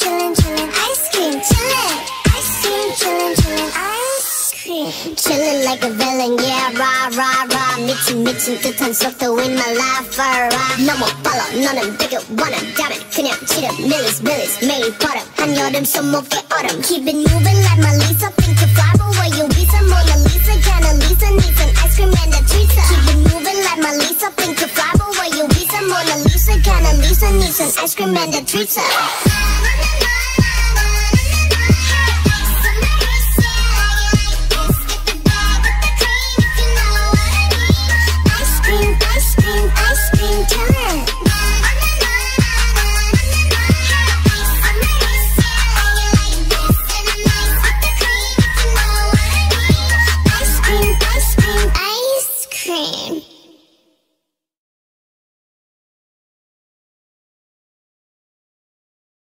chillin', chillin', ice cream, chillin', ice cream, chillin', chillin', ice cream. Chillin' like a villain, yeah, rah, rah, rah. 미친 듯한 속도 in my life, alright. 너무 빨라, 너는 되게 원한다면 그냥 치름, millies, 매일 버릇. 한여름 손목에 얼음. Keep it moving like my Lisa. Think you fly, but where you visa? Mona Lisa, kinda Lisa, needs an ice cream and a treat. Keep it moving like my Lisa. Think you fly, but where you visa? Mona Lisa, kinda Lisa, needs an ice cream and a treat.